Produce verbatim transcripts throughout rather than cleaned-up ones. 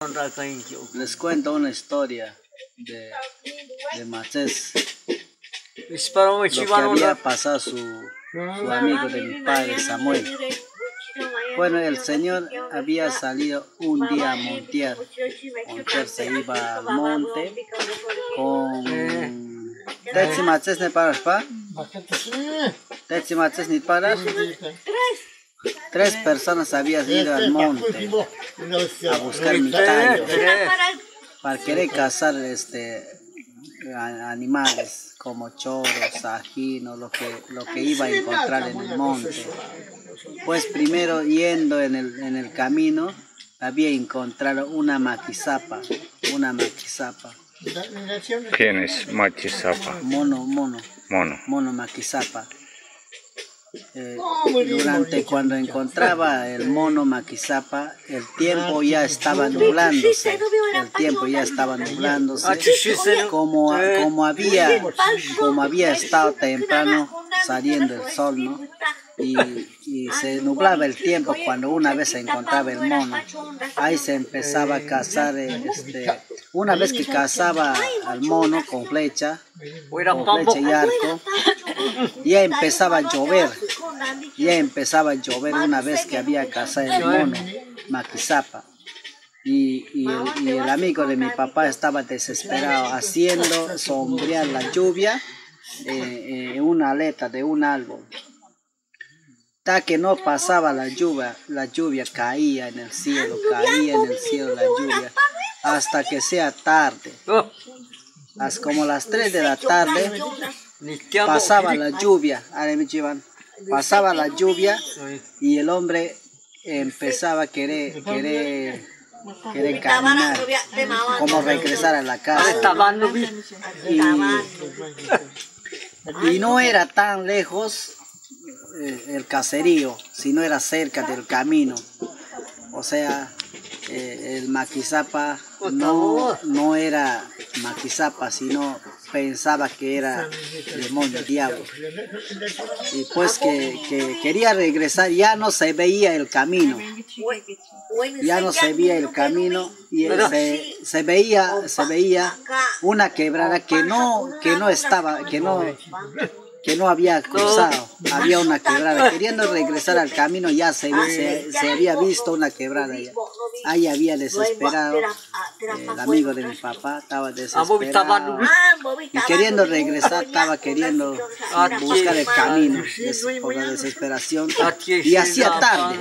Les cuento una historia de, de Macés. Lo que había pasado su, su amigo de mi padre, Samuel. Bueno, el señor había salido un día a montear. Montear se iba al monte con... ¿Tetsi Macés ni paras, pa? ¿Tetsi Macés ni paras? Tres personas habían ido al monte a buscar mi tallo para querer cazar este, animales como choros, ajinos, lo que, lo que iba a encontrar en el monte. Pues primero yendo en el, en el camino había encontrado una maquisapa, una maquisapa. ¿Quién es maquisapa? Mono, mono. Mono. Mono maquisapa. Eh, durante cuando encontraba el mono maquisapa, el tiempo ya estaba nublándose, el tiempo ya estaba nublándose, como, como, había, como había estado temprano saliendo el sol, ¿no? Y, y se nublaba el tiempo cuando una vez se encontraba el mono. Ahí se empezaba a cazar, este, una vez que cazaba al mono con flecha, con flecha y arco, ya empezaba a llover, ya empezaba a llover una vez que había cazado el mono, maquisapa. Y, y, el, y el amigo de mi papá estaba desesperado, haciendo sombrear la lluvia en eh, una aleta de un árbol. Hasta que no pasaba la lluvia, la lluvia caía en el cielo, caía en el cielo la lluvia, hasta que sea tarde. Hasta como las tres de la tarde, pasaba la lluvia, pasaba la lluvia y el hombre empezaba a querer, querer, querer caminar, como regresar a la casa. Y, y no era tan lejos el caserío, si no era cerca del camino. O sea, eh, el maquisapa no, no era maquisapa, sino pensaba que era demonio, diablo. Y pues que, que quería regresar, ya no se veía el camino. Ya no se veía el camino y se, se, veía, se veía una quebrada que no, que no estaba, que no... que no había cruzado, había una quebrada, queriendo regresar al camino ya se, se, se había visto una quebrada ya. Ahí había desesperado, el amigo de mi papá estaba desesperado y queriendo regresar estaba queriendo buscar el camino por la desesperación y hacía tarde,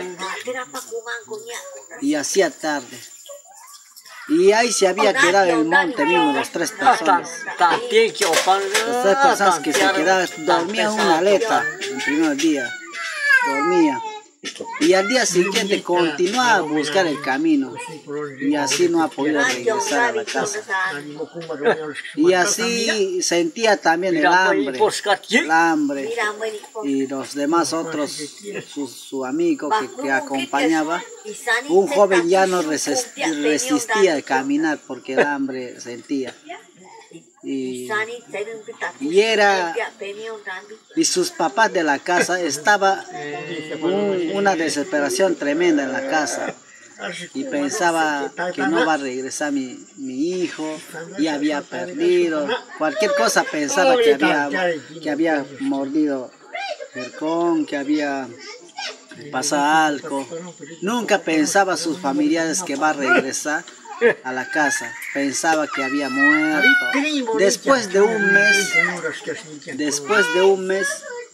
y hacía tarde. Y ahí se había quedado en el monte mismo las tres personas. Las tres personas que se quedaban, dormían una aleta el primer día, dormía. Y al día siguiente continuaba a buscar el camino. Y así no ha podido regresar a la casa. Y así sentía también el hambre, el hambre. Y los demás otros, su, su amigo que, que acompañaba, un joven ya no resistía a caminar porque el hambre sentía. Y, y era y sus papás de la casa estaba un, una desesperación tremenda en la casa y pensaba que no va a regresar mi, mi hijo y había perdido cualquier cosa, pensaba que había, que había mordido jercón, que había pasado algo. Nunca pensaba sus familiares que va a regresar a la casa, pensaba que había muerto. Después de un mes, después de un mes,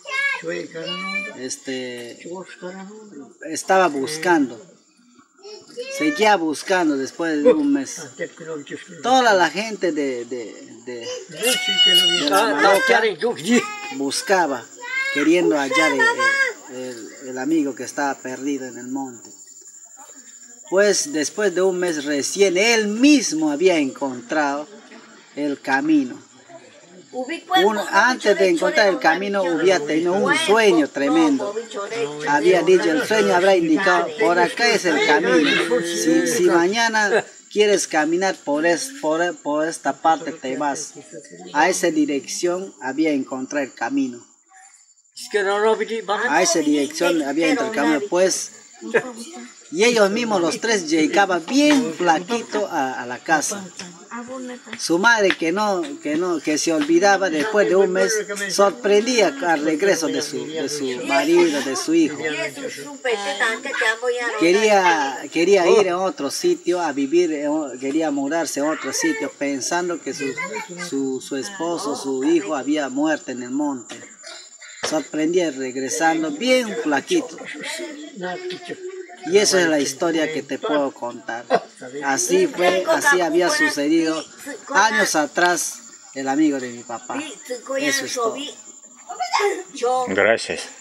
este, estaba buscando, seguía buscando después de un mes. Toda la gente de, de, de, de la Maroca buscaba, queriendo hallar el, el, el amigo que estaba perdido en el monte. Pues después de un mes recién él mismo había encontrado el camino. Un, antes de encontrar el camino había tenido un sueño tremendo. Había dicho, el sueño habrá indicado, por acá es el camino. Si, si mañana quieres caminar por, es, por, por esta parte te vas. A esa dirección había encontrado el camino. A esa dirección había encontrado el camino. Pues Y ellos mismos, los tres, llegaban bien flaquitos a, a la casa. Su madre, que no, que no, que se olvidaba después de un mes, sorprendía al regreso de su, de su marido, de su hijo. Quería, quería ir a otro sitio, a vivir, quería mudarse a otro sitio, pensando que su, su, su esposo, su hijo, había muerto en el monte. Sorprendía regresando bien flaquito. Y esa es la historia que te puedo contar. Así fue, así había sucedido años atrás el amigo de mi papá. Eso es todo. Gracias.